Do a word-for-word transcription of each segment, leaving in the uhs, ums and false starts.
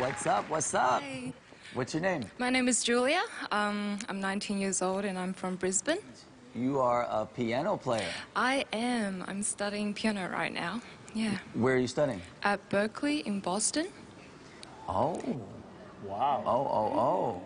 What's up? What's up? Hey. What's your name? My name is Julia. Um, I'm nineteen years old and I'm from Brisbane. You are a piano player. I am. I'm studying piano right now. Yeah. Where are you studying? At Berkeley in Boston. Oh. Wow. Oh, oh,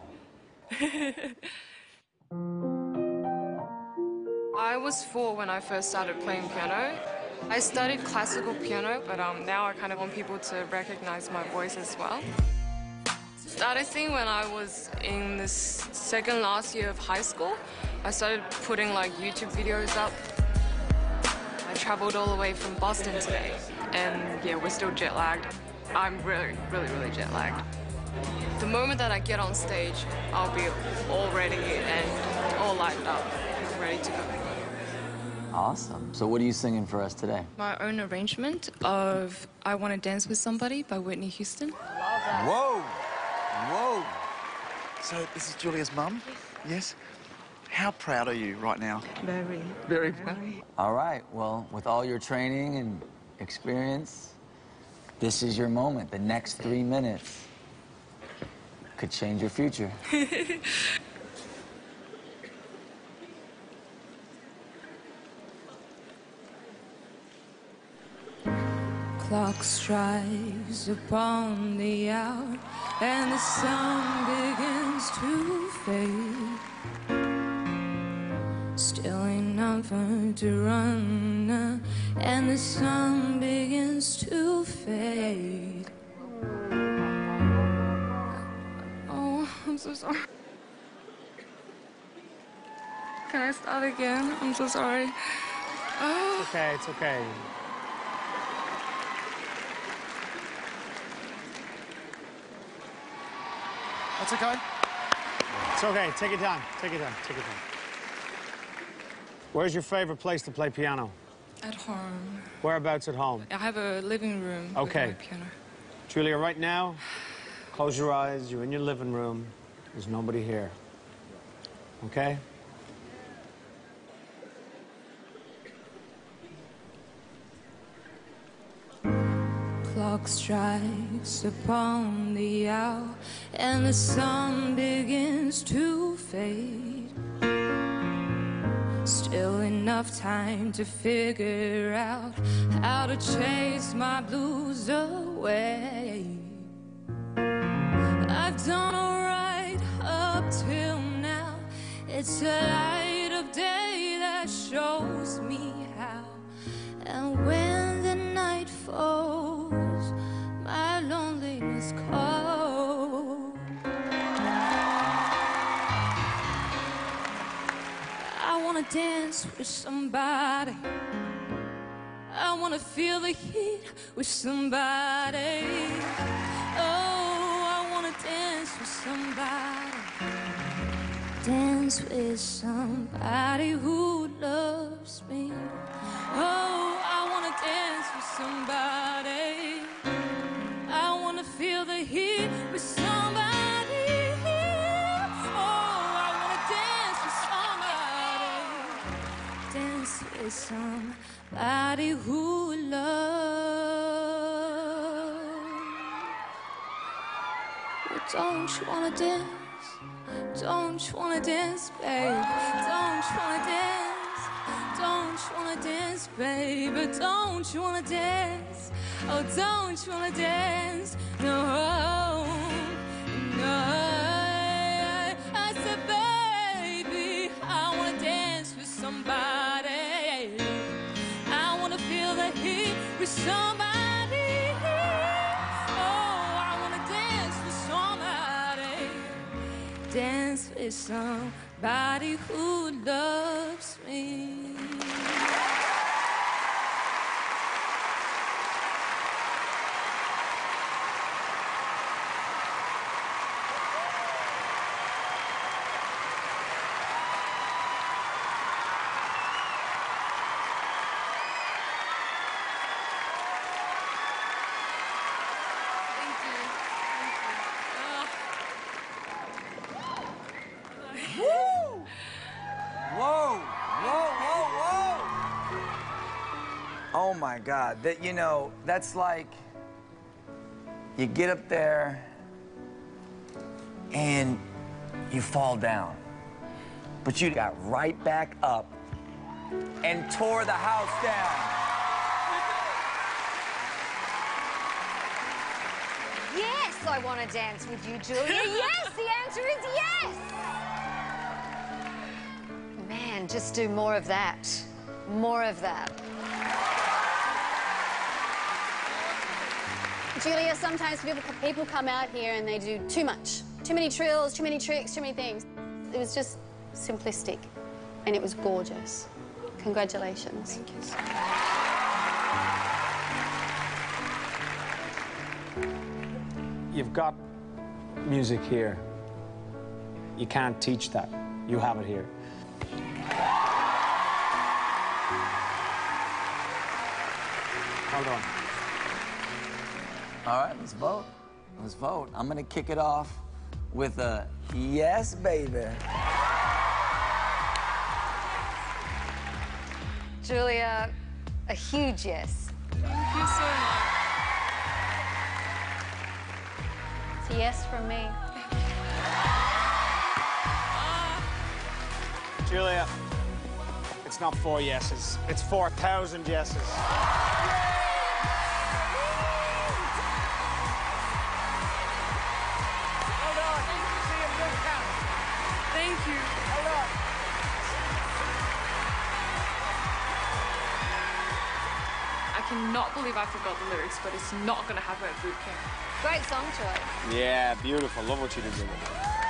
I was four when I first started playing piano. I studied classical piano, but um, now I kind of want people to recognize my voice as well. Started singing when I was in the second last year of high school. I started putting like YouTube videos up. I traveled all the way from Boston today, and yeah, we're still jet lagged. I'm really, really, really jet lagged. The moment that I get on stage, I'll be all ready and all lined up, ready to go. Awesome. So what are you singing for us today? My own arrangement of I Want to Dance with Somebody by Whitney Houston. Whoa! Whoa! So this is Julia's mum? Yes? How proud are you right now? Very. Very proud. All right. Well, with all your training and experience, this is your moment. The next three minutes could change your future. Clock strikes upon the hour and the sun begins to fade. Still ain't nothing to run now, and the sun begins to fade. Oh, I'm so sorry. Can I start again? I'm so sorry. Oh. It's okay, it's okay. That's okay? It's okay, take your time, take your time, take your time. Where's your favorite place to play piano? At home. Whereabouts at home? I have a living room Okay. with my piano. Julia, right now, close your eyes, you're in your living room, there's nobody here. Okay? Clock strikes upon the hour and the sun begins to fade. Still enough time to figure out how to chase my blues away. I've done all right up till now. It's a light of day that shows me how. And when the night falls, my loneliness calls. I wanna dance with somebody. I wanna feel the heat with somebody. Oh, I wanna dance with somebody. Dance with somebody who loves me. Oh, I wanna dance with somebody. I wanna feel the heat with somebody. Oh, I wanna dance with somebody. Dance with somebody who loves. Well, don't you wanna dance? Don't you wanna dance, babe? Don't you wanna dance? Don't you wanna dance, baby? Don't you wanna dance? Oh, don't you wanna dance? No, no. I said, baby, I wanna dance with somebody. I wanna feel the heat with somebody. Oh, I wanna dance with somebody. Dance with somebody who loves me. Oh my God, that, you know, that's like, you get up there and you fall down. But you got right back up and tore the house down. Yes, I want to dance with you, Julia. Yes, the answer is yes. Man, just do more of that. More of that. Julia, sometimes people, people come out here and they do too much. Too many trills, too many tricks, too many things. It was just simplistic, and it was gorgeous. Congratulations. Thank you so much. You've got music here. You can't teach that. You have it here. Hold on. All right, let's vote. Let's vote. I'm gonna kick it off with a yes, baby. Julia, a huge yes. Thank you so much. It's a yes from me. Julia, it's not four yeses. It's four thousand yeses. Thank you. I cannot believe I forgot the lyrics, but it's not going to happen at boot camp. Great song choice. Yeah, beautiful. Love what you did with it.